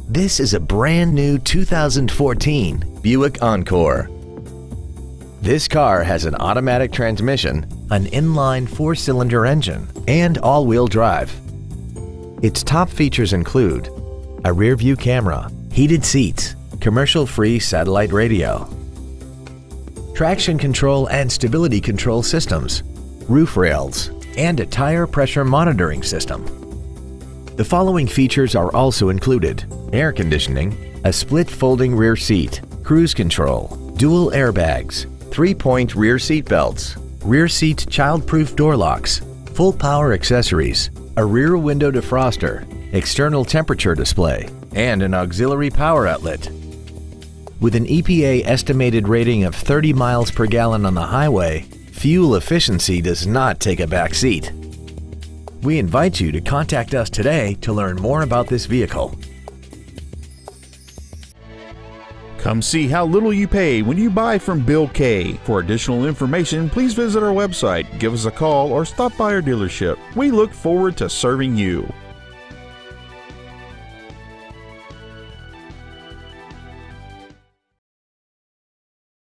This is a brand new 2014 Buick Encore. This car has an automatic transmission, an inline 4-cylinder engine, and all-wheel drive. Its top features include a rear-view camera, heated seats, commercial-free satellite radio, traction control and stability control systems, roof rails, and a tire pressure monitoring system. The following features are also included: air conditioning, a split folding rear seat, cruise control, dual airbags, 3-point rear seat belts, rear seat child-proof door locks, full power accessories, a rear window defroster, external temperature display, and an auxiliary power outlet. With an EPA estimated rating of 30 miles per gallon on the highway, fuel efficiency does not take a back seat. We invite you to contact us today to learn more about this vehicle. Come see how little you pay when you buy from Bill K. For additional information, please visit our website, give us a call, or stop by our dealership. We look forward to serving you.